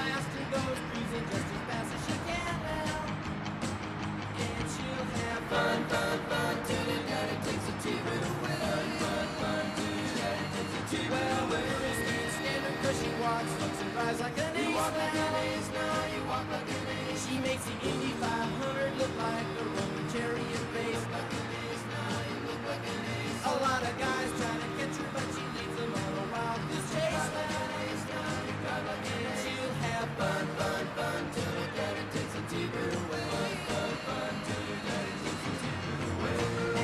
last and goes cruising just as fast as she can now. And she'll have fun, fun, fun till the daddy takes the TV away. Fun, fun, fun till the daddy takes the TV away. Well, the girls can't stand her 'cause she walks, looks and cries like an ace. You walk like an ace now, you walk like an ace. She makes the Indy 500 look like a Roman chariot race. Like an ace now, you look like an ace. A lot of guys try to catch her, but she leads them on a wild goose chase. Like an ace now, you drive like an ace. She'll have fun, fun, fun till the daddy takes the TV away. Fun, fun, fun till the daddy takes the TV away.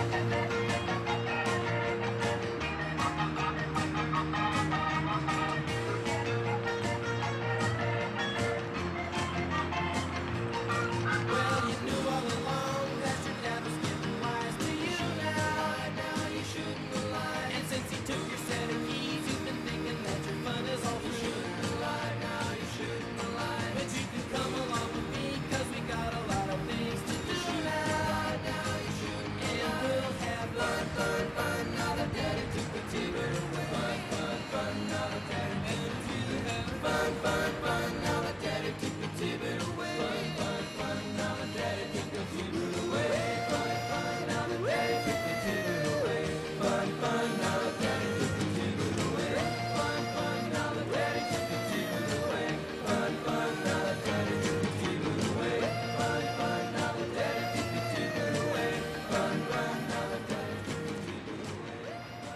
Well, you knew all along that your dad was giving lies to you now. Now you shouldn't lie. And since he took your set of keys, you've been thinking that your fun is all for you. Lie now, you shouldn't lie. But you can come along with me 'cause we got a lot of things to do now. Now you shouldn't lie. And we'll have fun, fun, fun. Now the daddy took the TV away. Fun, fun, fun. Now the daddy took the TV away. Fun, fun, fun. Now the daddy took the TV away. Fun, fun, fun. Now the daddy took the TV away. Fun, fun. Now the daddy took the TV away. Fun, fun. Now the daddy took the TV away. Fun, fun. Now the daddy took the TV away. Fun, fun. Now the daddy took the TV away. Fun, fun. Now the daddy took the TV away. Fun, fun. Now the daddy took the TV away.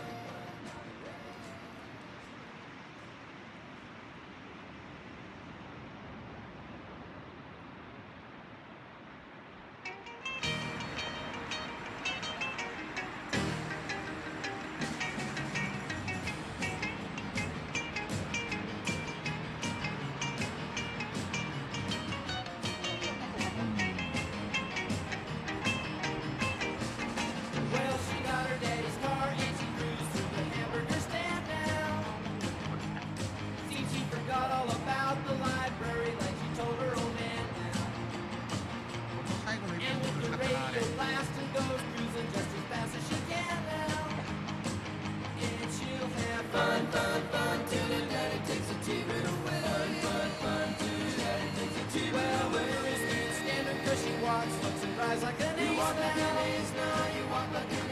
Well, she got her daddy's car and she cruised through the hamburger stand now. See, she forgot all about the library like she told her old man now. เขาใช้กันเลย And with the พัฒนาเลย radio blast and goes cruising just as fast as she can now. And she'll have fun, fun, fun till the daddy takes the TV away. Fun, fun, fun till the daddy takes the TV away. Well, the girls can't stand her 'cause she walks, looks and cries like an ace. You walk like an ace now, you walk like an